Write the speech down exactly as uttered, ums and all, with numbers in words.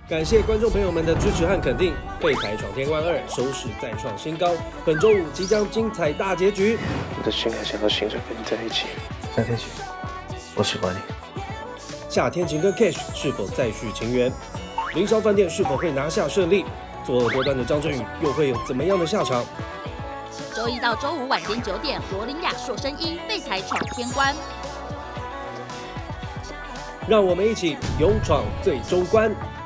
感谢观众朋友们的支持和肯定，《废柴闯天关二》收视再创新高，本周五即将精彩大结局。 我的心还想要醒着跟你在一起。夏天晴，我喜欢你。 夏天晴跟 Cash 是否再续情缘？凌霄饭店是否会拿下胜利？作恶多端的张振宇又会有怎么样的下场？ 周一到周五晚间九点，罗琳亚硕声一《废柴闯天关》。 让我们一起勇闯最终关。